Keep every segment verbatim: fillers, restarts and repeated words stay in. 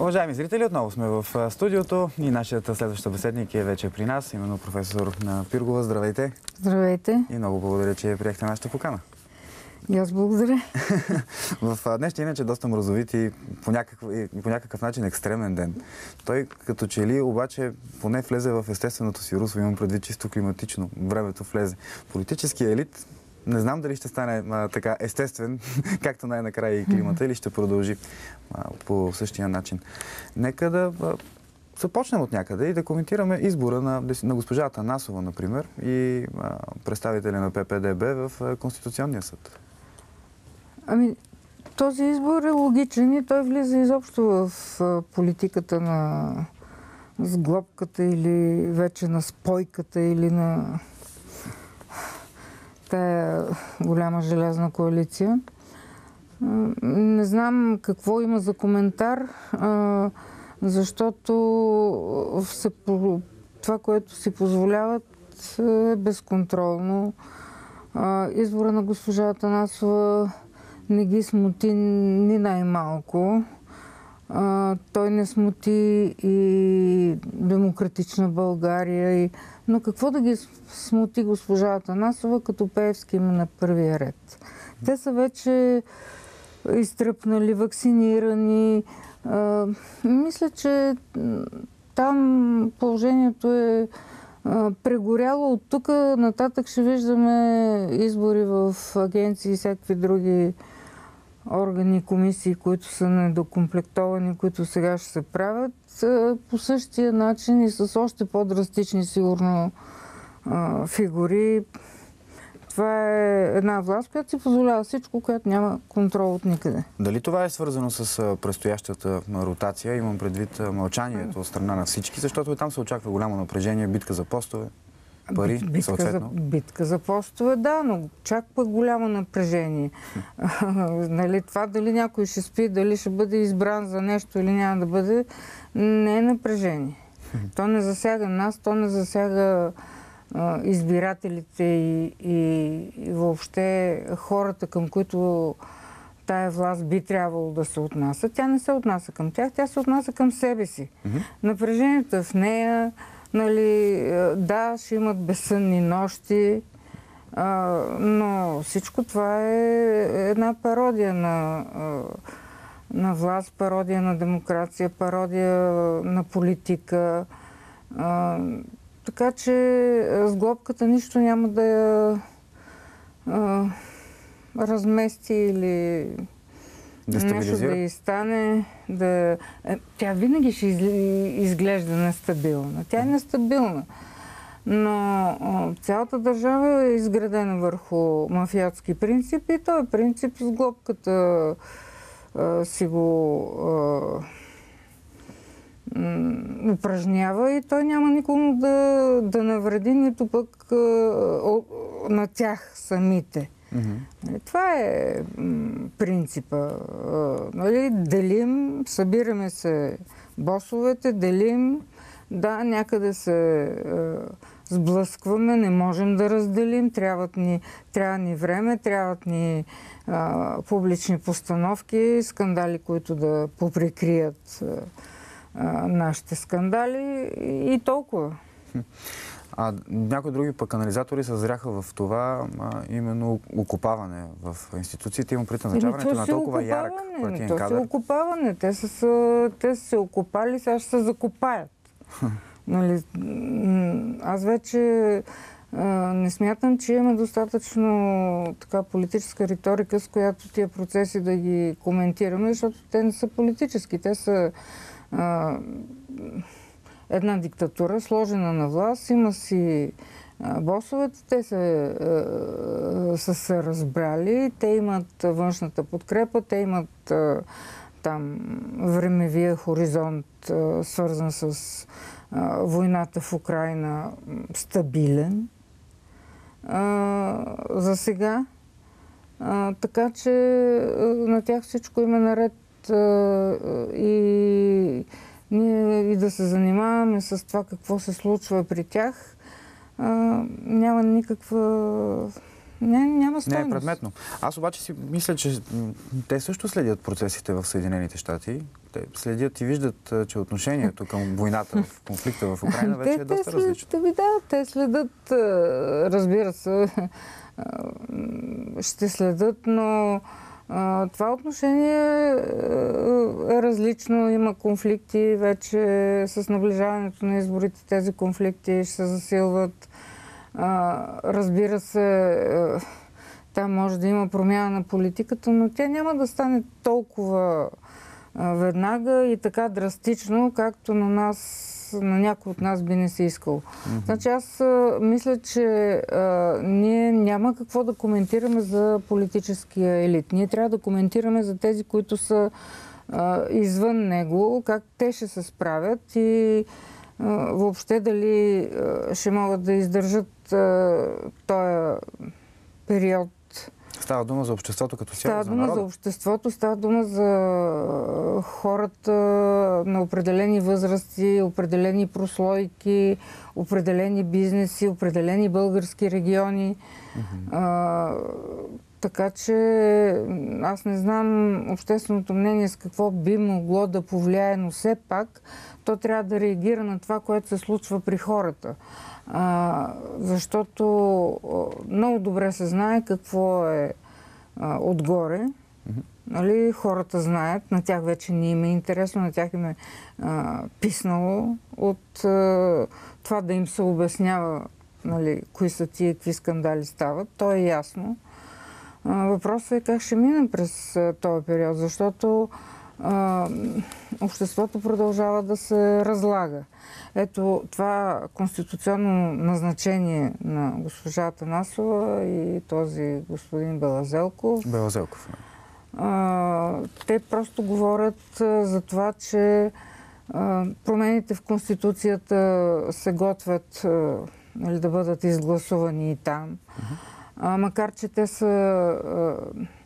Уважаеми зрители, отново сме в студиото и нашият следващ събеседник е вече при нас, именно професор Пиргова. Здравейте! Здравейте! И много благодаря, че приехте нашата покана. И аз благодаря. В днешния иначе доста мразовит и по някакъв, и по някакъв начин екстремен ден. Той като че ли обаче поне влезе в естественото си русло, имам предвид чисто климатично. Времето влезе. Политическия елит не знам дали ще стане а, така естествен, както най-накрая и климата, mm-hmm. или ще продължи а, по същия начин. Нека да а, започнем от някъде и да коментираме избора на, на госпожа Атанасова, например, и а, представителя на П П Д Б в а, Конституционния съд. Ами, този избор е логичен и той влиза изобщо в а, политиката на сглобката или вече на спойката или на тая голяма желязна коалиция. Не знам какво има за коментар, защото това, което си позволяват, е безконтролно. Избора на госпожа Атанасова не ги смути ни най-малко. Той не смути и Демократична България. И... Но какво да ги смути госпожа Атанасова, като Пеевски има на първия ред? Те са вече изтръпнали, вакцинирани. А, мисля, че там положението е а, прегоряло. От тук нататък ще виждаме избори в агенции и всякакви други органи, комисии, които са недокомплектовани, които сега ще се правят по същия начин и с още по-драстични, сигурно, фигури. Това е една власт, която си позволява всичко, която няма контрол от никъде. Дали това е свързано с предстоящата ротация? Имам предвид мълчанието от страна на всички, защото там се очаква голямо напрежение, битка за постове, пари, битка съответно. За, битка за постове, да, но чак пък голямо напрежение. Нали, това дали някой ще спи, дали ще бъде избран за нещо или няма да бъде, не е напрежение. То не засяга нас, то не засяга а, избирателите и, и, и въобще хората, към които тая власт би трябвало да се отнася. Тя не се отнася към тях, тя се отнася към себе си. Mm-hmm. Напрежението е в нея. Нали, да, ще имат безсънни нощи, а, но всичко това е една пародия на, на власт, пародия на демокрация, пародия на политика. А, така че сглобката нищо няма да я а, размести или нещо да й стане. Да... Тя винаги ще изглежда нестабилна. Тя е нестабилна. Но цялата държава е изградена върху мафиотски принципи и този принцип сглобката а, си го а, м, упражнява и той няма никому да, да навреди, нито пък а, о, на тях самите. Mm-hmm. Това е принципа. Нали, делим, събираме се босовете, делим, да, някъде се е, сблъскваме, не можем да разделим, трябват ни, трябва ни време, трябват ни е, публични постановки, скандали, които да поприкрият е, е, нашите скандали и, и толкова. А някои други пък анализатори съзряха в това а, именно окупаване в институциите. Има пред назначаването на толкова ярък партиен кадър. То си окупаване. Те са, са, те са се окупали, сега ще се закопаят. Нали, аз вече а, не смятам, че имаме достатъчно така политическа риторика, с която тия процеси да ги коментираме, защото те не са политически. Те са а, една диктатура, сложена на власт, има си а, босовете, те се, а, са се разбрали, те имат външната подкрепа, те имат а, там времевия хоризонт, а, свързан с а, войната в Украйна, стабилен а, за сега. А, така че а, на тях всичко има наред а, и ние и да се занимаваме с това какво се случва при тях, а, няма никаква Не, няма стойност. Не е предметно. Аз обаче си мисля, че те също следят процесите в Съединените щати. Те следят и виждат, че отношението към войната, в конфликта в Украина вече е доста различно. Те, да, те следят, разбира се, ще следят, но това отношение е различно. Има конфликти вече с наближаването на изборите. Тези конфликти ще се засилват. Разбира се, там може да има промяна на политиката, но тя няма да стане толкова веднага и така драстично, както на нас, на някой от нас би не се искал. Mm-hmm. Значи аз а, мисля, че а, ние няма какво да коментираме за политическия елит. Ние трябва да коментираме за тези, които са а, извън него, как те ще се справят и а, въобще дали а, ще могат да издържат а, този период. Става дума за обществото като цяло, става за дума народа? за обществото, става дума за хората на определени възрасти, определени прослойки, определени бизнеси, определени български региони. Mm-hmm. А, така че аз не знам общественото мнение с какво би могло да повлияе, но все пак то трябва да реагира на това, което се случва при хората. А, защото много добре се знае какво е а, отгоре. Mm-hmm. Нали, хората знаят, на тях вече не им е интересно, на тях им е а, писнало от а, това да им се обяснява, нали, кои са тия, какви скандали стават. То е ясно. А, въпросът е как ще минем през а, този период, защото а, обществото продължава да се разлага. Ето това конституционно назначение на госпожа Атанасова и този господин Белазелков. Белазелков. А, те просто говорят а, за това, че а, промените в Конституцията се готвят а, нали, да бъдат изгласувани и там. Uh-huh. А, макар че те са а,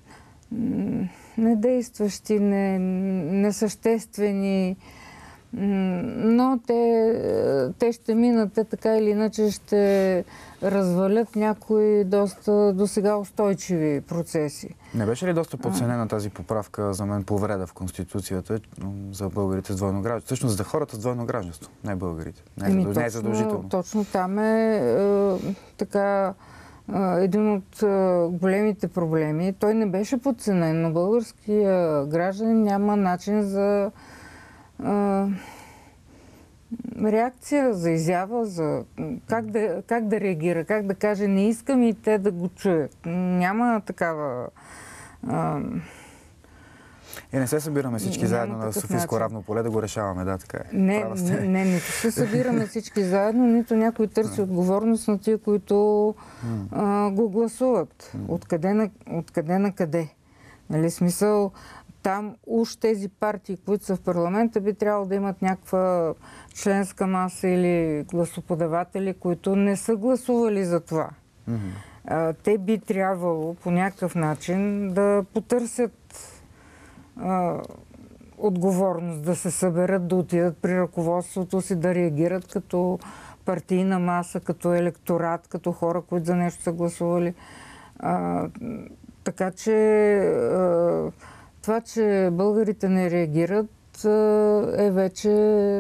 недействащи, не, несъществени, но те, те ще минат, те така или иначе ще развалят някои доста досега устойчиви процеси. Не беше ли доста подценена тази поправка за мен повреда в Конституцията за българите с двойно гражданство? Всъщност за хората с двойно гражданство, не българите. Не, Еми, не е задължително. Точно там е, е така е, един от е, големите проблеми. Той не беше подценен, но българския гражданин няма начин за Uh, реакция, за изява, за как да, как да реагира, как да каже не искам и те да го чуят. Няма такава... Uh, и не се събираме всички заедно на Софийско равно поле да го решаваме, да, така е. Не, не, не, нито се събираме всички заедно, нито някой търси отговорност на тия, които uh, го гласуват. Откъде на, откъде на къде? Нали, смисъл... Там уж тези партии, които са в парламента, би трябвало да имат някаква членска маса или гласоподаватели, които не са гласували за това. Mm-hmm. Те би трябвало по някакъв начин да потърсят а, отговорност, да се съберат, да отидат при ръководството си, да реагират като партийна маса, като електорат, като хора, които за нещо са гласували. А, така че... А, Това, че българите не реагират, е вече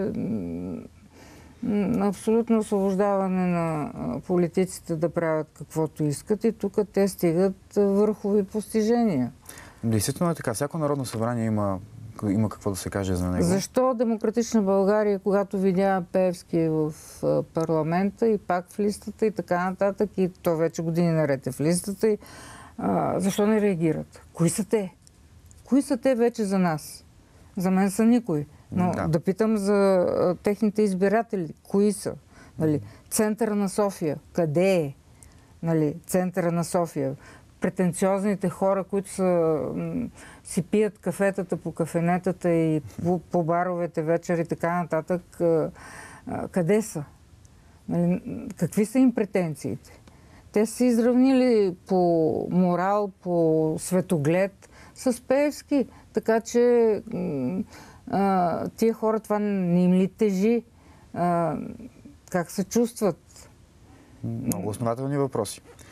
абсолютно освобождаване на политиците да правят каквото искат и тук те стигат върхови постижения. Действително е така. Всяко народно събрание има, има какво да се каже за него. Защо Демократична България, когато видя Пеевски в парламента и пак в листата и така нататък, и то вече години наред е в листата, и, а, защо не реагират? Кои са те? Кои са те вече за нас? За мен са никой. Но да, да питам за а, техните избиратели. Кои са? Нали, центъра на София. Къде е? Нали, центъра на София. Претенциозните хора, които са, м- си пият кафетата по кафенетата и по, по баровете вечер и така нататък. А, а, къде са? Нали, какви са им претенциите? Те са изравнили по морал, по светоглед с Пеевски. Така че а, тия хора това не им ли тежи? А, как се чувстват? Много основателни въпроси.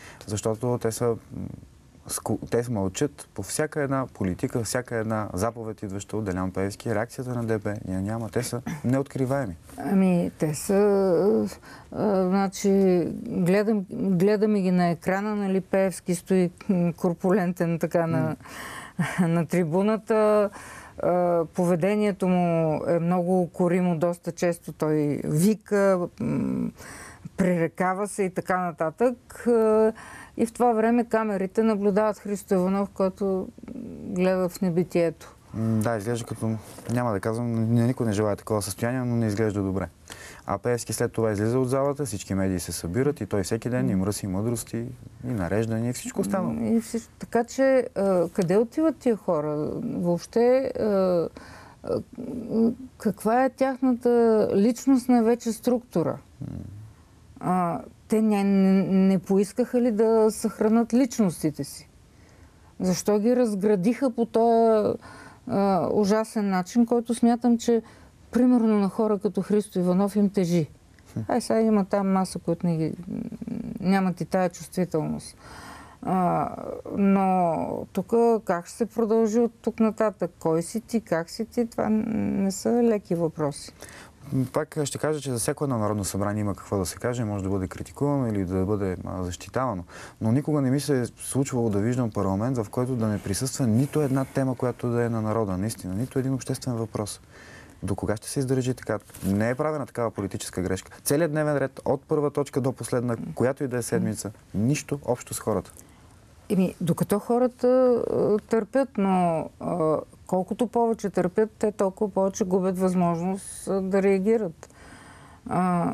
защото те са те мълчат по всяка една политика, всяка една заповед, идваща от Делян Пеевски. Реакцията на ДБ я няма. Те са неоткриваеми. Ами, те са... А, значи, гледам, гледаме ги на екрана, нали, Пеевски стои корпулентен така на, mm. на трибуната. А, поведението му е много укоримо, доста често той вика, пререкава се и така нататък. И в това време камерите наблюдават Христо Иванов, който гледа в небитието. Да, изглежда като, няма да казвам, никой не желая такова състояние, но не изглежда добре. А Пеевски след това излиза от залата, всички медии се събират и той всеки ден им мръси мъдрости, и нареждания, и всичко останало. И всичко. Така че, а, къде отиват тия хора? Въобще, а, а, каква е тяхната личностна вече структура? А, те не, не, не поискаха ли да съхранят личностите си? Защо ги разградиха по този а, ужасен начин, който смятам, че примерно на хора като Христо Иванов им тежи. Ай, сега има там маса, които не ги, нямат и тая чувствителност. А, но тук как ще се продължи от тук нататък? Кой си ти? Как си ти? Това не са леки въпроси. Пак ще кажа, че за всяко едно народно събрание има какво да се каже, може да бъде критикувано или да бъде защитавано. Но никога не ми се е случвало да виждам парламент, в който да не присъства нито една тема, която да е на народа, наистина, нито един обществен въпрос. До кога ще се издържи така? Не е правена такава политическа грешка. Целият дневен ред, от първа точка до последна, която и да е седмица, нищо общо с хората. Еми, докато хората а, търпят, но а, колкото повече търпят, те толкова повече губят възможност а, да реагират. А,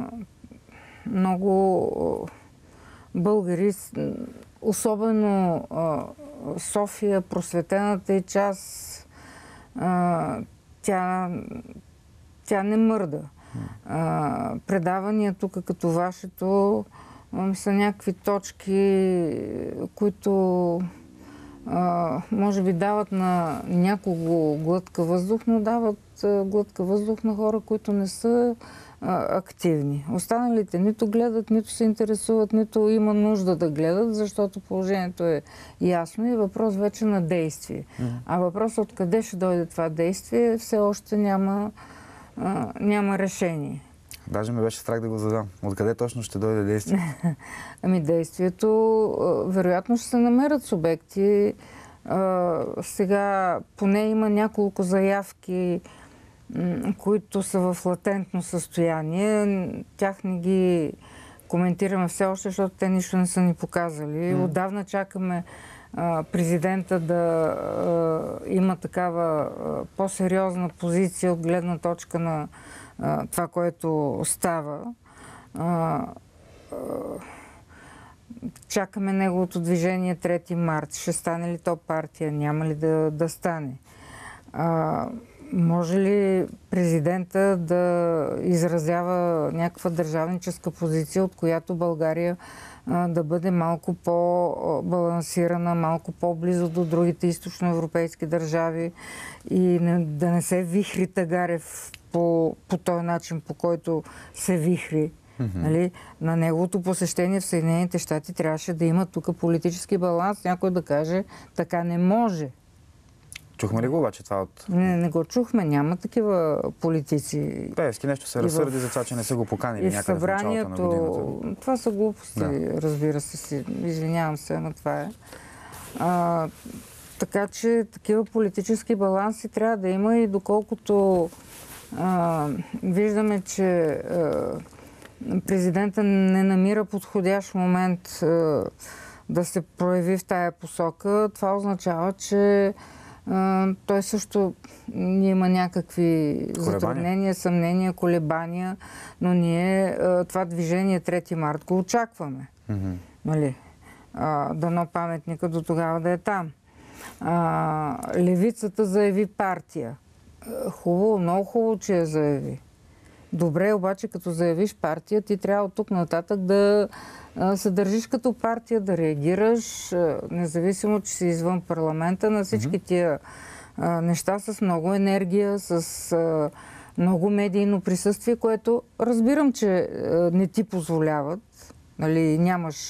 много а, българи, особено а, София, просветената и част, а, тя, тя не мърда. А, предавания тук като вашето са някакви точки, които а, може би дават на някого глътка въздух, но дават а, глътка въздух на хора, които не са а, активни. Останалите нито гледат, нито се интересуват, нито има нужда да гледат, защото положението е ясно и въпрос вече на действие. Mm-hmm. А въпрос откъде ще дойде това действие все още няма, а, няма решение. Даже ме беше страх да го задам. Откъде точно ще дойде действие? Ами действието, вероятно ще се намерят субекти. Сега поне има няколко заявки, които са в латентно състояние. Тях не ги коментираме все още, защото те нищо не са ни показали. Mm. Отдавна чакаме президента да има такава по-сериозна позиция от гледна точка на това, което става. Чакаме неговото движение трети март. Ще стане ли то партия? Няма ли да, да стане? А, може ли президента да изразява някаква държавническа позиция, от която България а, да бъде малко по-балансирана, малко по-близо до другите източноевропейски държави и не, да не се вихри Тагарев по, по този начин, по който се вихри. Mm-hmm. Нали? На неговото посещение в Съединените щати трябваше да има тук политически баланс. Някой да каже, така не може. Чухме ли го обаче това от... Не, не го чухме. Няма такива политици. Пеевски нещо се разсърди в... за това, че не са го поканили някъде в началото на годината. Това са глупости, да. Разбира се си. Извинявам се, но това е. А, така че такива политически баланси трябва да има и доколкото а, виждаме, че а, президента не намира подходящ момент а, да се прояви в тая посока, това означава, че а, той също има някакви затруднения, съмнения, колебания, но ние а, това движение трети март го очакваме. Mm-hmm. Нали? А, дано паметника до тогава да е там. А, левицата заяви партия. Хубаво, много хубаво, че я заяви. Добре, обаче като заявиш партия, ти трябва от тук нататък да се държиш като партия, да реагираш, независимо, че си извън парламента, на всички тия а, неща с много енергия, с а, много медийно присъствие, което разбирам, че а, не ти позволяват. Нали, нямаш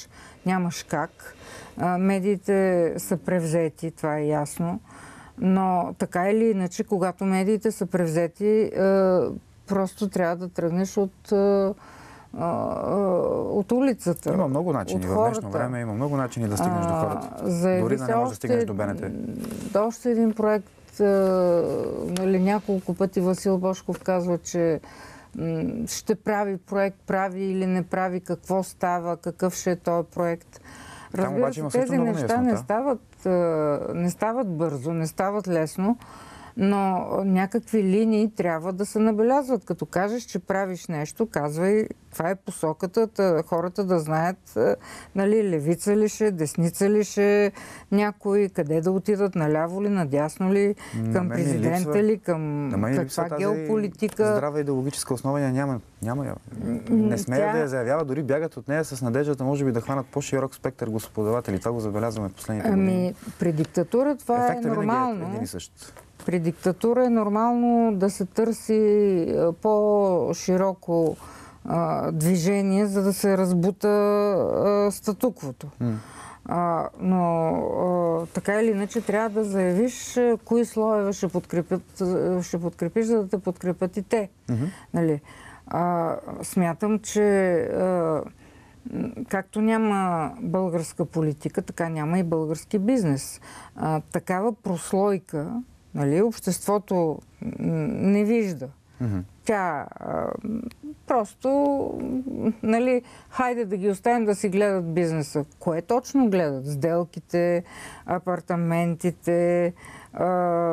нямаш как. А, медиите са превзети, това е ясно. Но така или иначе, когато медиите са превзети, а, просто трябва да тръгнеш от, а, а, от улицата. Има много начини. В днешно време има много начини да стигнеш а, до хората. Дори да не можеш да стигнеш до БНТ. Да, още един проект, а, нали, няколко пъти Васил Божков казва, че м, ще прави проект, прави или не прави, какво става, какъв ще е този проект. Разбира се, тези неща не стават, не стават бързо, не стават лесно, но някакви линии трябва да се набелязват. Като кажеш, че правиш нещо, казвай, това е посоката, тъ, хората да знаят, нали, левица ли ще, десница ли ще, някой, къде да отидат, наляво ли, надясно ли, към президента липсва, ли, към каква геополитика. Здрава идеологическа основа няма. няма я. Не смеят Тя... да я заявява, дори бягат от нея с надеждата, може би да хванат по-широк спектър господаватели. Това го забелязваме в последните ами, години. Ами, при диктатура това Ефектът е нормално. Е един и същ. При диктатура е нормално да се търси по-широко а, движение, за да се разбута а, статуквото. Mm. А, но а, така или иначе трябва да заявиш а, кои слоеве ще, подкрепят, ще подкрепиш, за да те подкрепят и те. Mm-hmm. Нали? А, смятам, че а, както няма българска политика, така няма и български бизнес. А, такава прослойка, нали, обществото не вижда. Mm-hmm. Тя а, просто, нали, хайде да ги оставим да си гледат бизнеса. Кое точно гледат? Сделките, апартаментите, а,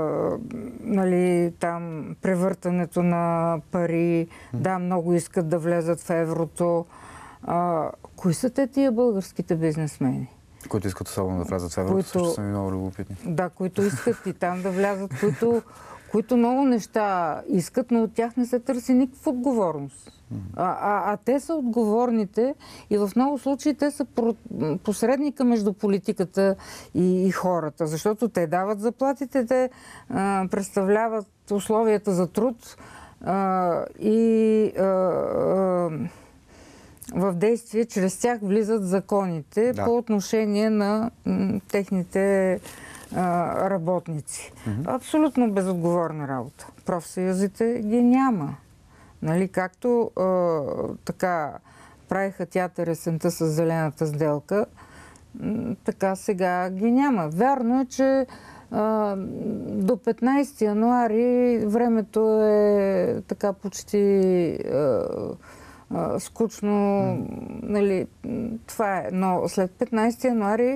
нали, там превъртането на пари. Mm-hmm. Да, много искат да влезат в еврото. А, кои са те тия българските бизнесмени? Които искат особено да влязат в еврото, които, също са ми много любопитни. Да, които искат и там да влязат, които, които много неща искат, но от тях не се търси никаква отговорност. Mm-hmm. А, а, а те са отговорните и в много случаи те са посредника между политиката и, и хората, защото те дават заплатите, те а, представляват условията за труд а, и а, а, в действие, чрез тях влизат законите да. По отношение на м, техните а, работници. Mm-hmm. Абсолютно безотговорна работа. Профсъюзите ги няма. Нали, както а, така правиха театър есента с зелената сделка, м, така сега ги няма. Вярно е, че а, до петнайсети януари времето е така почти а, Uh, скучно, mm. нали, това е. Но след петнайсети януари,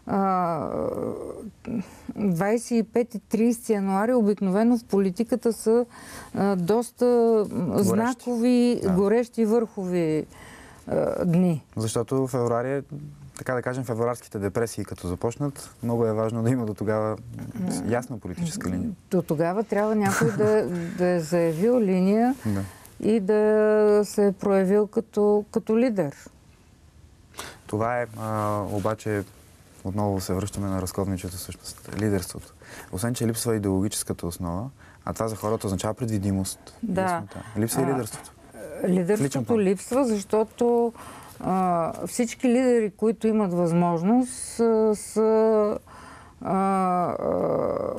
uh, двайсет и пети и трийсети януари обикновено в политиката са uh, доста горещи. знакови, да. горещи върхови uh, дни. Защото февруари, така да кажем, февруарските депресии като започнат, много е важно да има до тогава ясна политическа линия. До тогава трябва някой да, да е заявил линия, да. И да се е проявил като, като лидер. Това е, а, обаче, отново се връщаме на разковничето, всъщност, лидерството. Освен, че липсва идеологическата основа, а това за хората означава предвидимост. Да. Липсва и лидерството. Лидерството липсва, защото а, всички лидери, които имат възможност, а, са а, а,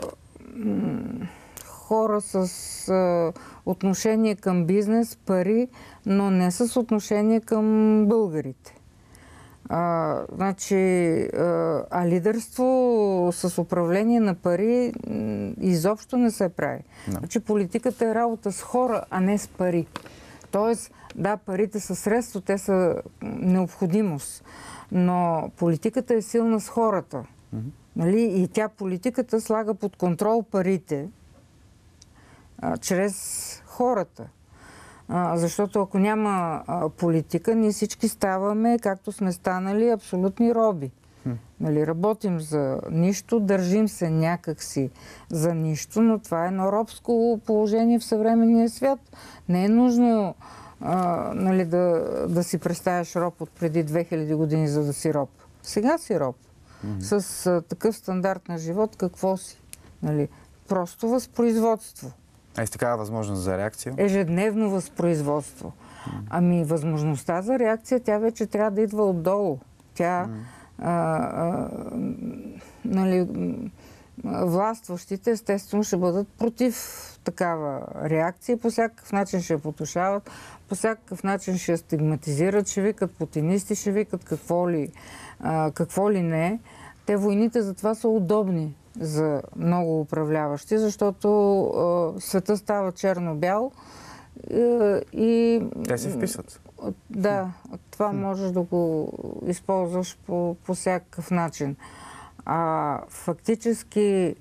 хора с а, отношение към бизнес, пари, но не с отношение към българите. А, значи, а, а лидерство с управление на пари изобщо не се прави. No. Значи, политиката е работа с хора, а не с пари. Тоест, да, парите са средство, те са необходимост, но политиката е силна с хората. Mm-hmm. Нали? И тя, политиката, слага под контрол парите а, чрез хората. А, защото ако няма а, политика, ние всички ставаме, както сме станали, абсолютни роби. Mm. Нали, работим за нищо, държим се някакси за нищо, но това е едно робско положение в съвременния свят. Не е нужно а, нали, да, да си представяш роб от преди две хиляди години, за да си роб. Сега си роб. Mm-hmm. С а, такъв стандарт на живот, какво си? Нали, просто възпроизводство. А и с такава възможност за реакция? Ежедневно възпроизводство. Mm. Ами възможността за реакция, тя вече трябва да идва отдолу. Тя, mm. а, а, нали, властващите естествено ще бъдат против такава реакция, по всякакъв начин ще я потушават, по всякакъв начин ще я стигматизират, ще викат путинисти, ще викат какво ли, а, какво ли не. Те войните затова са удобни за много управляващи, защото а, света става черно-бял а, и... Те се вписват. Да, това можеш да го използваш по, по всякакъв начин. А фактически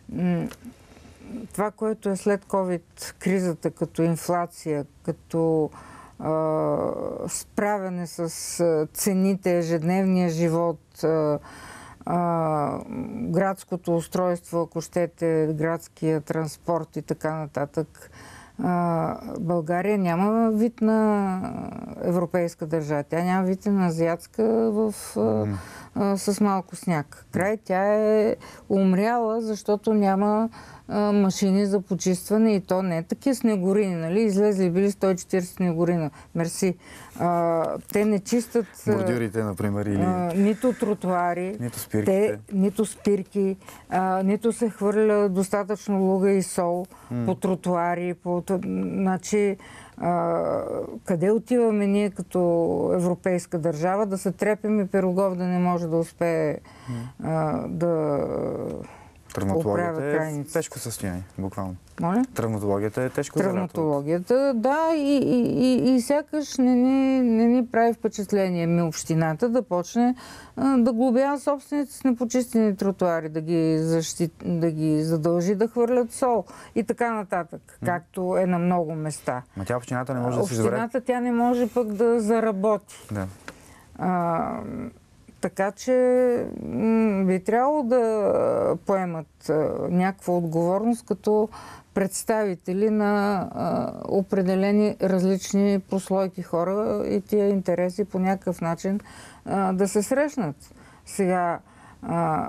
това, което е след ковид кризата, като инфлация, като а, справяне с цените, ежедневния живот, а, а, градското устройство, ако щете, градския транспорт и така нататък, а, България няма вид на европейска държава. Тя няма вид на азиатска в, а, а, с малко сняг. Край, тя е умряла, защото няма а, машини за почистване и то не е такива снегорини, нали? Излезли били сто и четиридесет снегорина. Мерси. А, те не чистат... Бордюрите, например, или... А, нито тротуари, нито спирките. Те, нито спирки, а, нито се хвърля достатъчно луга и сол mm. по тротуари, по... Значи, а, къде отиваме ние като европейска държава? Да се трепим и Пирогов да не може да успее mm. а, да... Травматологията е в тежко състояние, буквално. Моля? Травматологията е тежко залята. Травматологията, да, и, и, и, и сякаш не ни, не ни прави впечатление ми общината да почне а, да глобява собствените с непочистени тротуари, да ги, защит, да ги задължи да хвърлят сол и така нататък, mm. както е на много места. Ма тя общината не може да се избере. Общината тя не може пък да заработи. Да. А, Така че м- би трябвало да поемат а, някаква отговорност като представители на а, определени различни прослойки хора и тия интереси по някакъв начин а, да се срещнат. Сега а,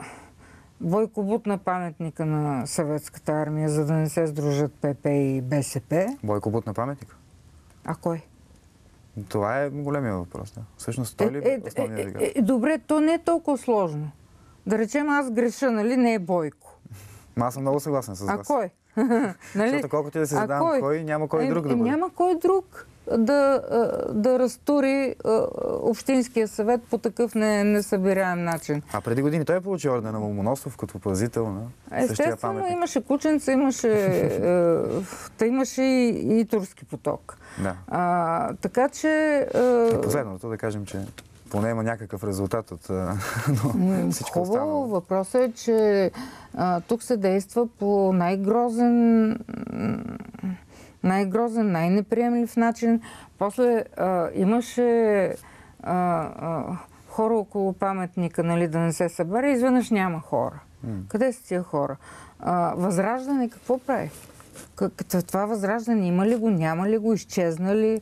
Бойко бутна паметника на Съветската армия, за да не се сдружат ПП и БСП. Бойко бутна паметника? А кой? Това е големия въпрос. Да. Всъщност той ли е основният лигат? Е, е, добре, то не е толкова сложно. Да речем, аз греша, нали, не е Бойко. Ма аз съм много съгласен с вас. А кой? Нали? Защото колкото и да се задавам кой? кой, няма кой е, друг да бъде. Няма кой друг да, да разтури Общинския съвет по такъв не, несъбираем начин. А преди години той е получил ордена на Ломоносов като пазител на същия паметник. Естествено, имаше Кученца, имаше, та имаше и, и Турски поток. Да. А, така че... И последното да кажем, че поне има някакъв резултат от всичко Хубаво, останало. въпросът е, че а, тук се действа по най-грозен, най-грозен, най-неприемлив начин. После а, имаше а, а, хора около паметника, нали, да не се събере, изведнъж няма хора. М. Къде са тия хора? А, възраждане какво прави? Това възраждане има ли го, няма ли го, изчезна ли?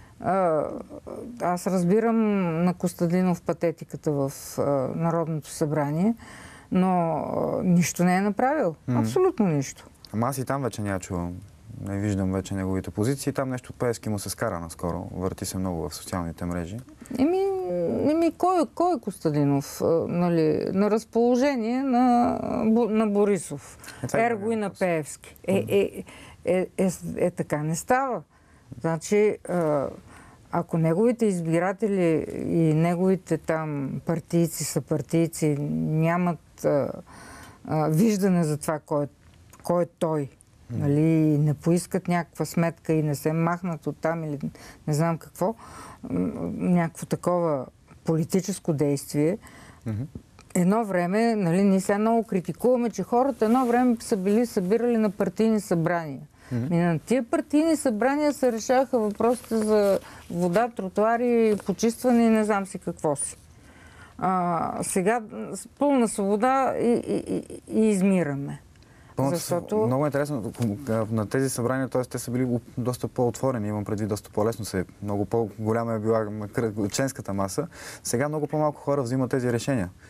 Аз разбирам на Костадинов патетиката в Народното събрание, но нищо не е направил. Mm. Абсолютно нищо. Ама аз и там вече няма чувам. Не виждам вече неговите позиции. Там нещо пески му се скара наскоро. Върти се много в социалните мрежи. Еми, еми кой, кой е Костадинов? Нали, на разположение на, на Борисов. Е, Ерго и на Пеевски. Е, е, е, е, е, е, така не става. Значи, ако неговите избиратели и неговите там партийци, съпартийци нямат а, а, виждане за това кой, кой е той, нали, не поискат някаква сметка и не се махнат оттам или не знам какво, някакво такова политическо действие, mm-hmm. едно време, нали, ние сега много критикуваме, че хората едно време са били събирали на партийни събрания. Mm-hmm. И на тия партийни събрания се решаваха въпросите за вода, тротуари, почистване и не знам си какво си. А, сега с пълна свобода и, и, и, и измираме. Пълната, защото... Много интересно. На тези събрания, т.е. те са били доста по-отворени, имам предвид доста по-лесно се. Много по-голяма е била членската маса. Сега много по-малко хора взимат тези решения.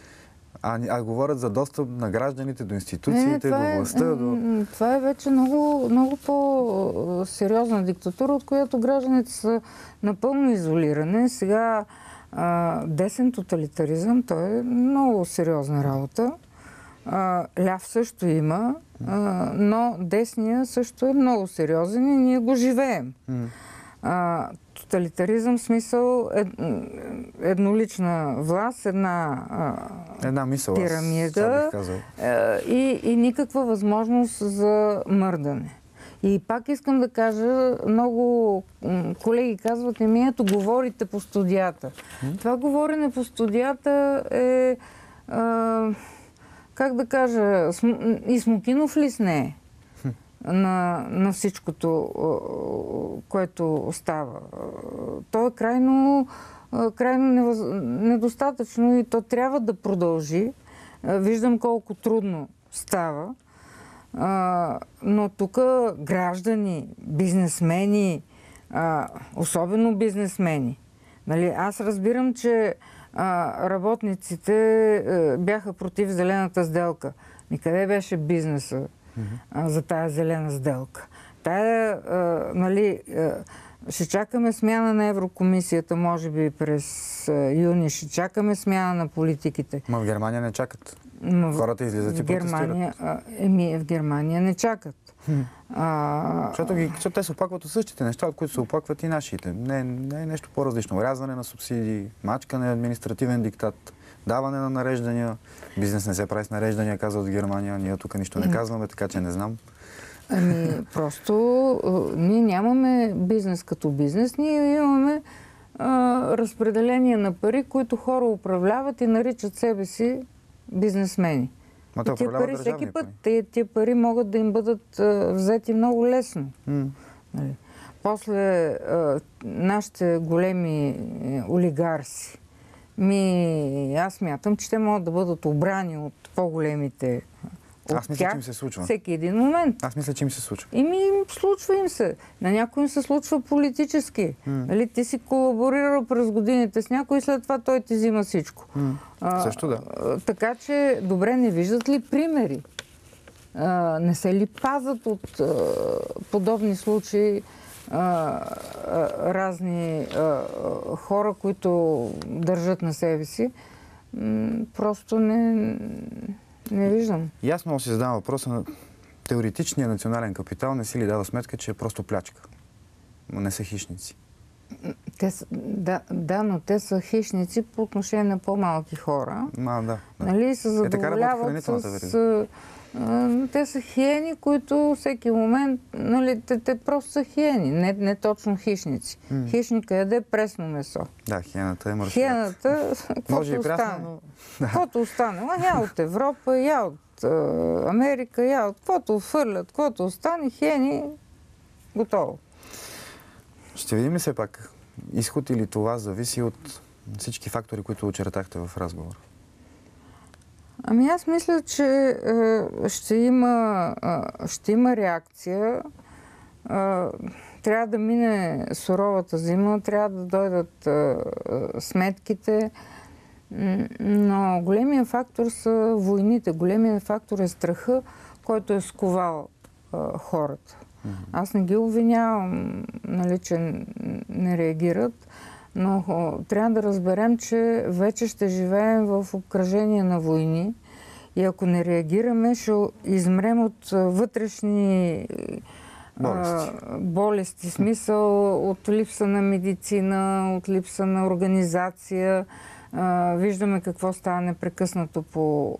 А, а говорят за достъп на гражданите до институциите, не, до е, властта. До... Това е вече много, много по-сериозна диктатура, от която гражданите са напълно изолирани. Сега а, десен тоталитаризъм, той е много сериозна работа. А, ляв също има, а, но десния също е много сериозен и ние го живеем. А, тоталитаризъм в смисъл ед, еднолична власт, една, а, една мисъл, пирамида аз, и, и никаква възможност за мърдане. И пак искам да кажа, много колеги казват, еми ето, говорите по студията. М? Това говорене по студията е, а, как да кажа, и смокинов лист не е. На, на всичкото, което става. То е крайно, крайно невъз... недостатъчно и то трябва да продължи. Виждам колко трудно става. Но тук граждани, бизнесмени, особено бизнесмени. Нали, аз разбирам, че работниците бяха против зелената сделка. Никъде беше бизнеса за тая зелена сделка. Тая, а, нали, а, ще чакаме смяна на Еврокомисията, може би през а, юни, ще чакаме смяна на политиките. Ма в Германия не чакат. Но хората излизат и Германия, протестират. А, еми, в Германия не чакат. Хм. А, защото, ги, защото те се оплакват от същите неща, от които се оплакват и нашите. Не, не е нещо по-различно. Рязване на субсидии, мачкане, административен диктат, даване на нареждания. Бизнес не се прави с нареждания, казват в Германия. Ние тук нищо не казваме, така че не знам. Ами, просто ние нямаме бизнес като бизнес. Ние имаме а, разпределение на пари, които хора управляват и наричат себе си бизнесмени. Ма те тия пари всеки път, пари. Тия, тия пари могат да им бъдат а, взети много лесно. Mm. Нали? После а, нашите големи олигарси, ми, аз мятам, че те могат да бъдат обрани от по-големите от Аз мисля, тях, че им се случва. всеки един момент. Аз мисля, че им се случва. И ми случва им се. На някой им се случва политически. Mm. Нали, ти си колаборирал през годините с някой и след това той ти взима всичко. Mm. А, Също да. А, така че, добре, не виждат ли примери? А, не се ли пазат от а, подобни случаи а, а, разни а, хора, които държат на себе си? М- просто не... Не виждам. Ясно си задавам въпроса на теоретичния национален капитал. Не си ли дава сметка, че е просто плячка? Но не са хищници. Те са, да, да, но те са хищници по отношение на по-малки хора. А, да, да. Нали, се задоволяват е, с... с а, те са хиени, които всеки момент... Нали, те, те просто са хиени, не, не точно хищници. Mm. Хищника яде пресно месо. Да, хиената е мършовят. Хиената, може и остане. прясно, но... Каквото остане. А, я от Европа, я от а, Америка, я от... Каквото фърлят, каквото остане, хиени, готово. Ще видим ли все пак изход или това зависи от всички фактори, които очертахте в разговор? Ами аз мисля, че е, ще, има, е, ще има реакция. Е, трябва да мине суровата зима, трябва да дойдат е, е, сметките. Но големия фактор са войните. Големия фактор е страха, който е сковал е, хората. Mm-hmm. Аз не ги обвинявам, нали, че не реагират, но трябва да разберем, че вече ще живеем в обкръжение на войни и ако не реагираме, ще измрем от вътрешни болести. А, болести, смисъл от липса на медицина, от липса на организация. А, виждаме какво става непрекъснато по,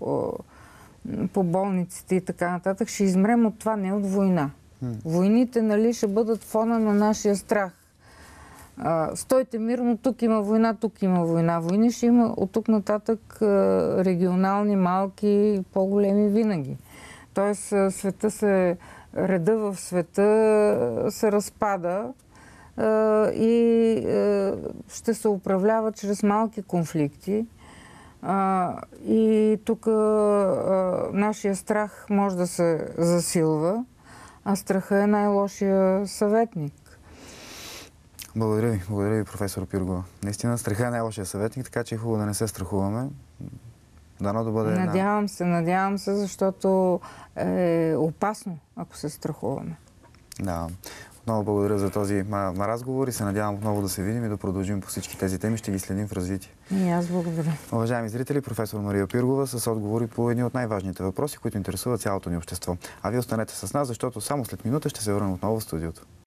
по болниците и така нататък. Ще измрем от това, не от война. Войните, нали, ще бъдат фона на нашия страх. А, стойте мирно, тук има война, тук има война. Войни ще има от тук нататък а, регионални, малки, по-големи винаги. Тоест света се, реда в света се разпада а, и а, ще се управлява чрез малки конфликти. А, и тук а, нашия страх може да се засилва, а страха е най-лошия съветник. Благодаря ви. Благодаря ви, професор Пиргова. Наистина, страха е най-лошия съветник, така че е хубаво да не се страхуваме. Дано да бъде една... Надявам се, надявам се, защото е опасно, ако се страхуваме. Да. Отново благодаря за този ма, ма разговор и се надявам отново да се видим и да продължим по всички тези теми. Ще ги следим в развитие. И аз благодаря. Уважаеми зрители, професор Мария Пиргова с отговори по едни от най-важните въпроси, които интересуват цялото ни общество. А вие останете с нас, защото само след минута ще се върнем отново в студиото.